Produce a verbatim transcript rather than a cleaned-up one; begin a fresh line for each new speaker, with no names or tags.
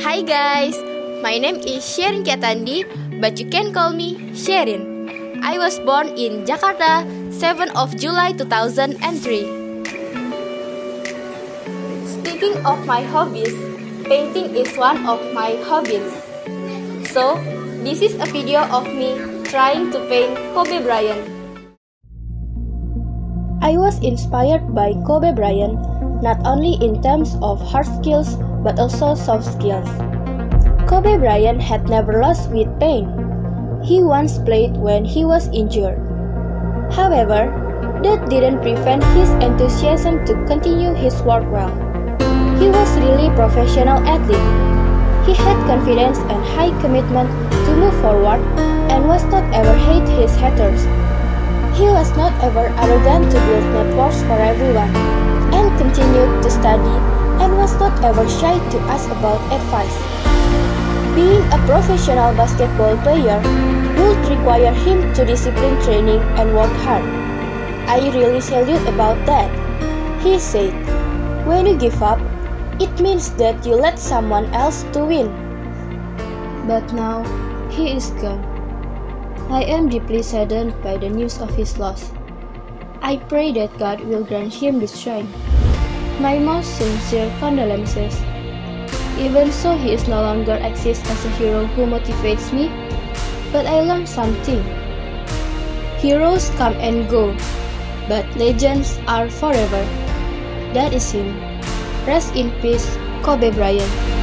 Hi guys, my name is Sherine Kiatandi, but you can call me Sherine. I was born in Jakarta, seventh of July two thousand three. Speaking of my hobbies, painting is one of my hobbies. So, this is a video of me trying to paint Kobe Bryant. I was inspired by Kobe Bryant not only in terms of hard skills but also soft skills. Kobe Bryant had never lost with pain. He once played when he was injured. However, that didn't prevent his enthusiasm to continue his work well. He was really professional athlete. He had confidence and high commitment to move forward and was not ever hate his haters. He was not ever arrogant to build networks for everyone and continued to study and was not ever shy to ask about advice. Being a professional basketball player would require him to discipline training and work hard. I really salute about that. He said, when you give up, it means that you let someone else to win. But now, he is gone. I am deeply saddened by the news of his loss. I pray that God will grant him the strength. My most sincere condolences. Even so, he is no longer exists as a hero who motivates me, but I learned something. Heroes come and go, but legends are forever. That is him. Rest in peace, Kobe Bryant.